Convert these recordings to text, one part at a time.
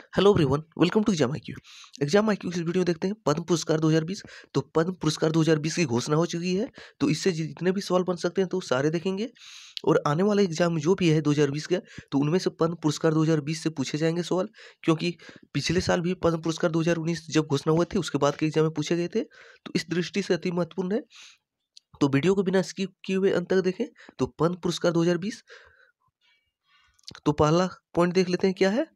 Hello everyone, welcome to exam IQ. Exam IQ की इस video में देखते हैं पद्म पुरस्कार 2020। तो पद्म पुरस्कार 2020 की घोषणा हो चुकी है। तो इससे जितने भी सवाल बन सकते हैं तो सारे देखेंगे। और आने वाले एग्जाम जो भी है 2020 का, तो उनमें से पद्म पुरस्कार 2020 से पूछे जाएंगे सवाल। क्योंकि पिछले साल भी पद्म पुरस्कार 2019 जब घोषणा हुए थे उसके बाद के एग्जाम में पूछे गए थे। तो इस दृष्टि से अति महत्वपूर्ण है। तो वीडियो को बिना स्किप किए हुए अंत तक देखें। तो पद्म पुरस्कार 2020, तो पहला पॉइंट देख लेते हैं क्या है।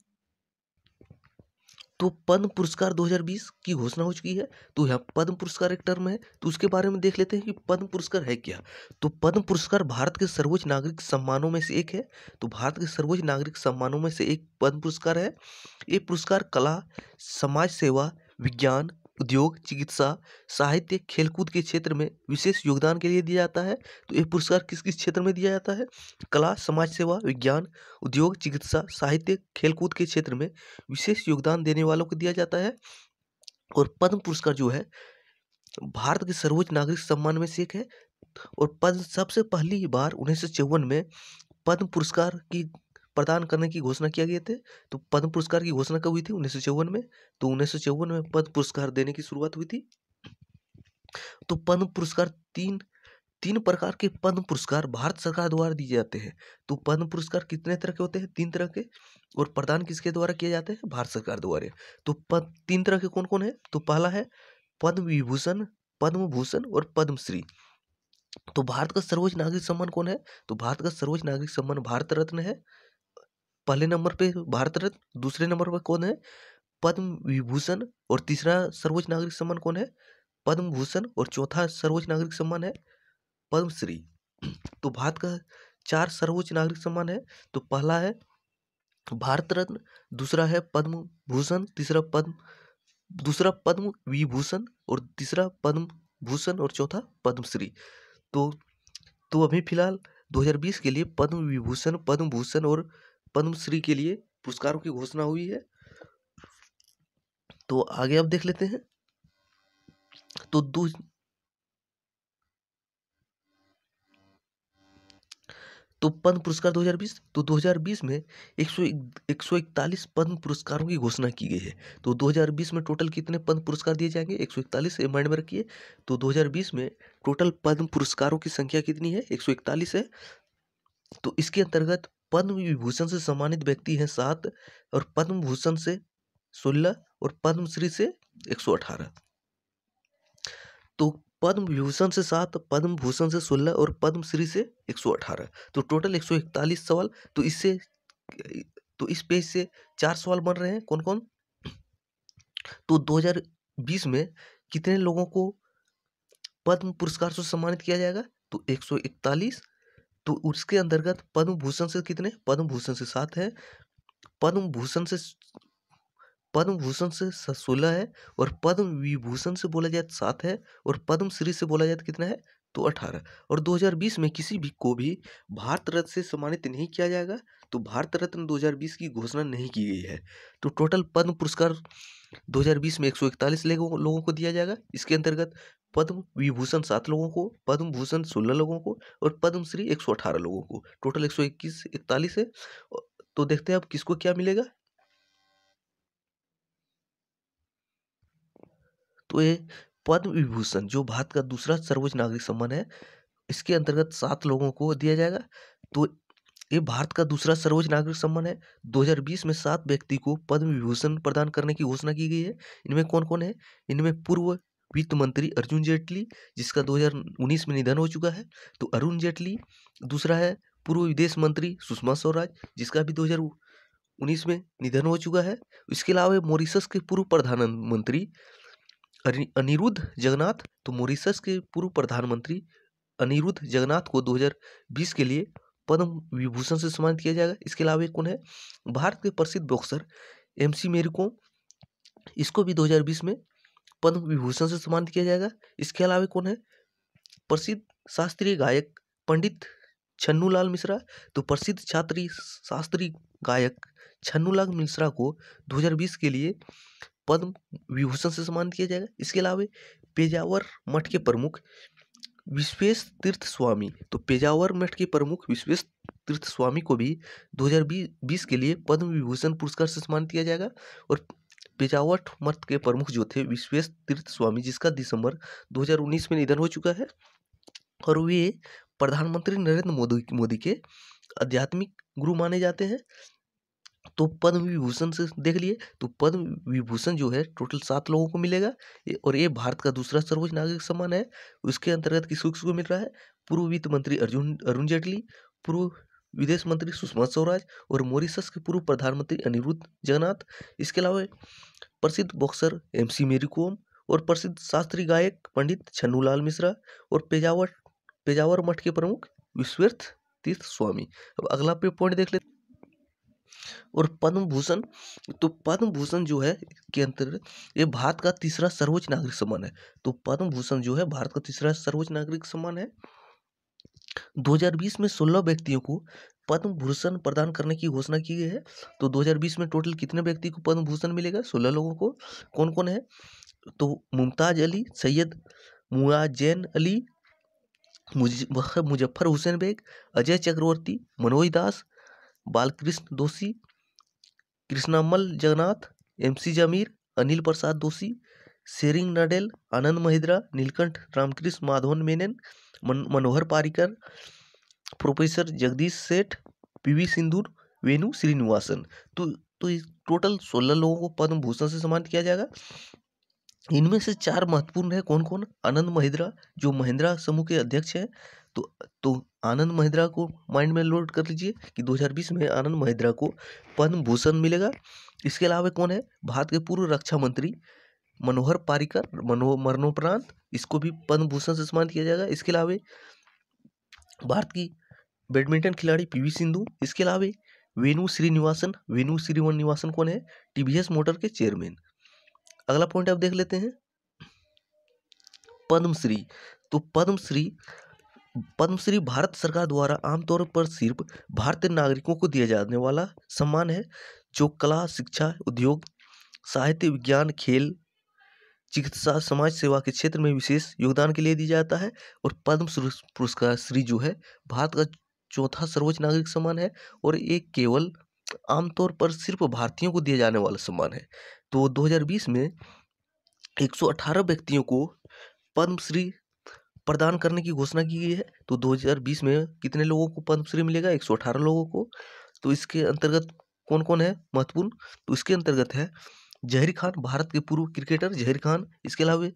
तो पद्म पुरस्कार 2020 की घोषणा हो चुकी है। तो यहाँ पद्म पुरस्कार एक टर्म है, तो उसके बारे में देख लेते हैं कि पद्म पुरस्कार है क्या। तो पद्म पुरस्कार भारत के सर्वोच्च नागरिक सम्मानों में से एक है। तो भारत के सर्वोच्च नागरिक सम्मानों में से एक पद्म पुरस्कार है। ये पुरस्कार कला, समाज सेवा, विज्ञान, उद्योग, चिकित्सा, साहित्य, खेलकूद के क्षेत्र में विशेष योगदान के लिए दिया जाता है। तो ये पुरस्कार किस किस क्षेत्र में दिया जाता है? कला, समाज सेवा, विज्ञान, उद्योग, चिकित्सा, साहित्य, खेलकूद के क्षेत्र में विशेष योगदान देने वालों को दिया जाता है। और पद्म पुरस्कार जो है भारत के सर्वोच्च नागरिक सम्मान में से एक है। और पद्म सबसे पहली बार 1954 में पद्म पुरस्कार की प्रदान करने की घोषणा किया गए थे। तो पद्म पुरस्कार की घोषणा कब हुई थी? 1954 में। तो 1954 में पद्म पुरस्कार देने की शुरुआत हुई थी। तो पद्म पुरस्कार तीन तीन प्रकार के पद्म पुरस्कार भारत सरकार द्वारा दिए जाते हैं। तो पद्म पुरस्कार कितने तरह के होते हैं? 3 तरह के। और प्रदान किसके द्वारा किए जाते हैं? भारत सरकार द्वारा। तो पद 3 तरह के कौन कौन है? तो पहला है पद्म विभूषण, पद्म भूषण और पद्मश्री। तो भारत का सर्वोच्च नागरिक सम्मान कौन है? तो भारत का सर्वोच्च नागरिक सम्मान भारत रत्न है। पहले नंबर पे भारत रत्न, दूसरे नंबर पर कौन है? पद्म विभूषण। और तीसरा सर्वोच्च नागरिक सम्मान कौन है? पद्म भूषण। और चौथा सर्वोच्च नागरिक सम्मान है पद्मश्री। तो भारत का 4 सर्वोच्च नागरिक सम्मान है। तो पहला है भारत रत्न, दूसरा है पद्म भूषण, दूसरा पद्म विभूषण, और तीसरा पद्म भूषण, और चौथा पद्मश्री। तो अभी फिलहाल 2020 के लिए पद्म विभूषण, पद्म भूषण और पद्मश्री के लिए पुरस्कारों की घोषणा हुई है। तो आगे अब देख लेते हैं। तो पद्म पुरस्कार 2020, तो 2020 में 141 पद्म पुरस्कारों की घोषणा की गई है। तो 2020 में टोटल कितने पद्म पुरस्कार दिए जाएंगे? 141, माइंड में रखिए। तो 2020 में टोटल पद्म पुरस्कारों की संख्या कितनी है? 141 है। तो इसके अंतर्गत पद्म विभूषण से सम्मानित व्यक्ति हैं 7, और पद्म भूषण से 16, और पद्मश्री से 118। तो पद्म विभूषण से 7, पद्म भूषण से 16 और पद्मश्री से 118। तो टोटल 141 सवाल। तो इस पेज से 4 सवाल बन रहे हैं। कौन कौन? तो 2020 में कितने लोगों को पद्म पुरस्कार से सम्मानित किया जाएगा? तो 141। तो उसके अंतर्गत पद्म भूषण से कितने? पद्म भूषण से 7 है, पद्म भूषण से 16 है, और पद्म विभूषण से बोला जाए तो 7 है, और पद्मश्री से बोला जाए तो कितना है? तो 18। और 2020 में किसी भी को भी भारत रत्न से सम्मानित नहीं किया जाएगा। तो भारत रत्न 2020 की घोषणा नहीं की गई है। तो टोटल पद्म पुरस्कार 2020 में 141 लोगों को दिया जाएगा। इसके अंतर्गत पद्म विभूषण 7 लोगों को, पद्म भूषण 16 लोगों को, और पद्मश्री 118 लोगों को। टोटल 141 है। तो देखते हैं अब किसको क्या मिलेगा। तो ये पद्म विभूषण जो भारत का दूसरा सर्वोच्च नागरिक सम्मान है, इसके अंतर्गत 7 लोगों को दिया जाएगा। तो ये भारत का दूसरा सर्वोच्च नागरिक सम्मान है। 2020 में 7 व्यक्ति को पद्म विभूषण प्रदान करने की घोषणा की गई है। इनमें कौन कौन है? इनमें पूर्व वित्त मंत्री अरुण जेटली, जिसका 2019 में निधन हो चुका है। तो अरुण जेटली। दूसरा है पूर्व विदेश मंत्री सुषमा स्वराज, जिसका भी 2019 में निधन हो चुका है। इसके अलावा मॉरिशस के पूर्व प्रधानमंत्री अनिरुद्ध जगन्नाथ। तो मॉरिशस के पूर्व प्रधानमंत्री अनिरुद्ध जगन्नाथ को 2020 के लिए पद्म विभूषण से सम्मानित किया जाएगा। इसके अलावा एक कौन है? भारत के प्रसिद्ध बॉक्सर MC मेरी कोम, इसको भी 2020 में पद्म विभूषण से सम्मानित किया जाएगा। इसके अलावा कौन है? प्रसिद्ध शास्त्रीय गायक पंडित छन्नूलाल मिश्रा। तो प्रसिद्ध शास्त्रीय गायक छन्नूलाल मिश्रा को 2020 के लिए पद्म विभूषण से सम्मानित किया जाएगा। इसके अलावा पेजावर मठ के प्रमुख विश्वेश तीर्थ स्वामी, तो पेजावर मठ के प्रमुख विश्वेश तीर्थ स्वामी को भी 2020 के लिए पद्म विभूषण पुरस्कार से सम्मानित किया जाएगा। और पेजावर मठ के प्रमुख जो थे विश्वेश तीर्थ स्वामी, जिसका दिसंबर 2019 में निधन हो चुका है, और वे प्रधानमंत्री नरेंद्र मोदी के आध्यात्मिक गुरु माने जाते हैं। तो पद्म विभूषण से देख लिए, तो पद्म विभूषण जो है टोटल 7 लोगों को मिलेगा, और ये भारत का दूसरा सर्वोच्च नागरिक सम्मान है। उसके अंतर्गत किसको किसको मिल रहा है? पूर्व वित्त मंत्री अरुण जेटली, पूर्व विदेश मंत्री सुषमा स्वराज, और मॉरिशस के पूर्व प्रधानमंत्री अनिरुद्ध जगन्नाथ। इसके अलावा प्रसिद्ध बॉक्सर MC मेरी कोम, और प्रसिद्ध शास्त्रीय गायक पंडित छन्नूलाल मिश्रा, और पेजावर मठ के प्रमुख विश्वेश तीर्थ स्वामी। अब अगला पे पॉइंट देख लेते। और पद्म भूषण, तो पद्म भूषण जो है के अंतर्गत ये भारत का तीसरा सर्वोच्च नागरिक सम्मान है। तो पद्म भूषण जो है भारत का तीसरा सर्वोच्च नागरिक सम्मान है। 2020 में 16 व्यक्तियों को पद्म भूषण प्रदान करने की घोषणा की गई है। तो 2020 में टोटल कितने व्यक्ति को पद्म भूषण मिलेगा? 16 लोगों को। कौन कौन है? तो Mumtaz Ali, Syed Muazzem Ali, Muzaffar Hussain Baig, Ajay Chakravarti, Manoj Das, Balkrishna Doshi, Krishnammal Jagannath, MC Zameer, Anil Prasad Doshi, Tsering Nadel, Anand Mahindra, Nilakantha Ramakrishna Madhavan Menon, Manohar Parrikar, professor Jagdish Seth, PV Sindhu, वेणु श्रीनिवासन। तो टोटल 16 लोगों को पद्म भूषण से सम्मानित किया जाएगा। इनमें से 4 महत्वपूर्ण है। कौन कौन? आनंद महिद्रा, जो महिंद्रा समूह के अध्यक्ष हैं। तो आनंद महिद्रा को माइंड में लोड कर लीजिए कि 2020 में आनंद महिद्रा को पद्म भूषण मिलेगा। इसके अलावा कौन है? भारत के पूर्व रक्षा मंत्री मनोहर पारिकर, मरणोपरांत इसको भी पद्म भूषण से सम्मानित किया जाएगा। इसके अलावा भारत की बैडमिंटन खिलाड़ी PV सिंधु। इसके अलावा वेणु श्रीनिवासन कौन है? TVS मोटर के चेयरमैन। अगला पॉइंट आप देख लेते हैं, पद्मश्री। तो पद्मश्री भारत सरकार द्वारा आमतौर पर सिर्फ भारतीय नागरिकों को दिया जाने वाला सम्मान है, जो कला, शिक्षा, उद्योग, साहित्य, विज्ञान, खेल, चिकित्सा, समाज सेवा के क्षेत्र में विशेष योगदान के लिए दिया जाता है। और पद्म पुरस्कार श्री जो है भारत का चौथा सर्वोच्च नागरिक सम्मान है, और एक केवल आमतौर पर सिर्फ भारतीयों को दिया जाने वाला सम्मान है। तो 2020 में 118 व्यक्तियों को पद्मश्री प्रदान करने की घोषणा की गई है। तो 2020 में कितने लोगों को पद्मश्री मिलेगा? 118 लोगों को। तो इसके अंतर्गत कौन कौन है महत्वपूर्ण? तो इसके अंतर्गत है जहीर खान, भारत के पूर्व क्रिकेटर जहीर खान। इसके अलावा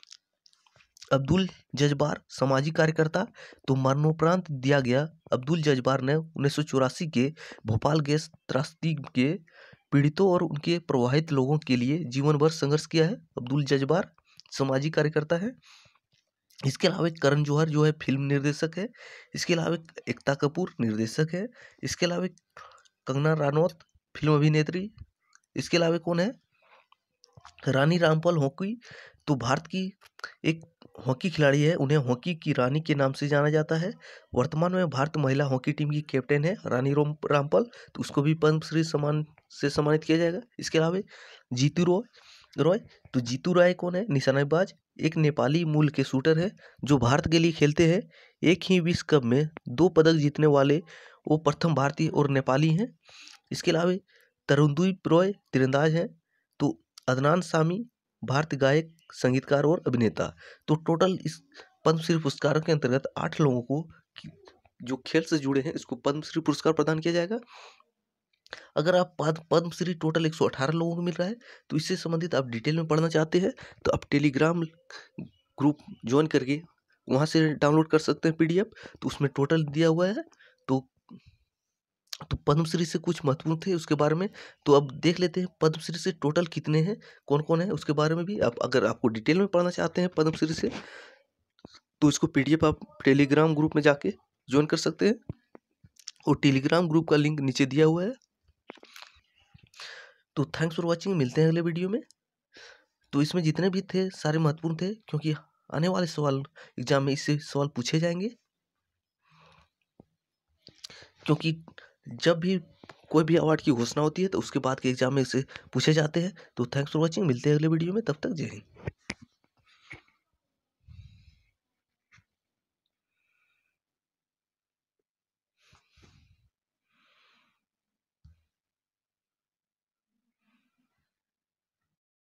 अब्दुल जज्बार, सामाजिक कार्यकर्ता। तो मरणोपरांत दिया गया अब्दुल जज्बार ने 1984 के भोपाल गैस त्रासदी के पीड़ितों और उनके प्रभावित लोगों के लिए जीवन भर संघर्ष किया है। अब्दुल जज्बार सामाजिक कार्यकर्ता है। इसके अलावा करण जौहर जो है फिल्म निर्देशक है। इसके अलावा एकता कपूर निर्देशक है। इसके अलावा कंगना रनौत फिल्म अभिनेत्री। इसके अलावा कौन है? रानी रामपाल हॉकी। तो भारत की एक हॉकी खिलाड़ी है, उन्हें हॉकी की रानी के नाम से जाना जाता है। वर्तमान में भारत महिला हॉकी टीम की कैप्टन है रानी रामपाल। तो उसको भी पद्मश्री सम्मान से सम्मानित किया जाएगा। इसके अलावा जीतू रॉय। तो जीतू रॉय कौन है? निशानेबाज, एक नेपाली मूल के शूटर है जो भारत के लिए खेलते हैं। एक ही विश्व कप में 2 पदक जीतने वाले वो प्रथम भारतीय और नेपाली हैं। इसके अलावा तरुणदीप रॉय तीरंदाज हैं। तो अदनान सामी भारतीय गायक, संगीतकार और अभिनेता। तो टोटल इस पद्मश्री पुरस्कारों के अंतर्गत 8 लोगों को जो खेल से जुड़े हैं इसको पद्मश्री पुरस्कार प्रदान किया जाएगा। अगर आप पद्मश्री टोटल 118 लोगों को मिल रहा है, तो इससे संबंधित आप डिटेल में पढ़ना चाहते हैं तो आप टेलीग्राम ग्रुप ज्वाइन करके वहाँ से डाउनलोड कर सकते हैं PDF। तो उसमें टोटल दिया हुआ है। तो पद्मश्री से कुछ महत्वपूर्ण थे उसके बारे में। तो अब देख लेते हैं पद्मश्री से टोटल कितने हैं, कौन कौन है उसके बारे में भी। आप अगर आपको डिटेल में पढ़ना चाहते हैं पद्मश्री से, तो इसको PDF आप टेलीग्राम ग्रुप में जाके ज्वाइन कर सकते हैं, और टेलीग्राम ग्रुप का लिंक नीचे दिया हुआ है। तो थैंक्स फॉर वॉचिंग, मिलते हैं अगले वीडियो में। तो इसमें जितने भी थे सारे महत्वपूर्ण थे, क्योंकि आने वाले सवाल एग्जाम में इससे सवाल पूछे जाएंगे। क्योंकि जब भी कोई भी अवार्ड की घोषणा होती है तो उसके बाद के एग्जाम में इसे पूछे जाते हैं। तो थैंक्स फॉर वॉचिंग, मिलते हैं अगले वीडियो में, तब तक जय हिंद।